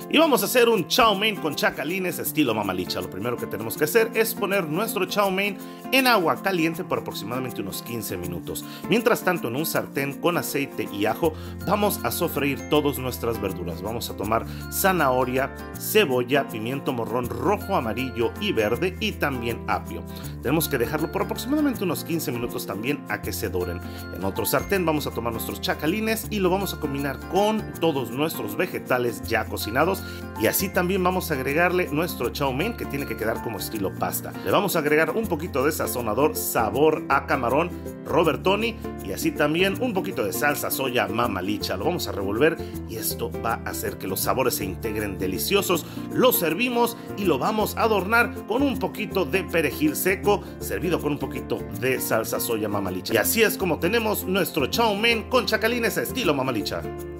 Y vamos a hacer un chow mein con chacalines estilo mamalicha. Lo primero que tenemos que hacer es poner nuestro chow mein en agua caliente por aproximadamente unos 15 minutos. Mientras tanto, en un sartén con aceite y ajo vamos a sofreír todas nuestras verduras. Vamos a tomar zanahoria, cebolla, pimiento morrón rojo, amarillo y verde y también apio. Tenemos que dejarlo por aproximadamente unos 15 minutos también a que se doren. En otro sartén vamos a tomar nuestros chacalines y lo vamos a combinar con todos nuestros vegetales ya cocinados. Y así también vamos a agregarle nuestro chow mein, que tiene que quedar como estilo pasta. Le vamos a agregar un poquito de sazonador sabor a camarón Robertoni y así también un poquito de salsa soya mamalicha. Lo vamos a revolver y esto va a hacer que los sabores se integren deliciosos. Lo servimos y lo vamos a adornar con un poquito de perejil seco servido con un poquito de salsa soya mamalicha. Y así es como tenemos nuestro chow mein con chacalines estilo mamalicha.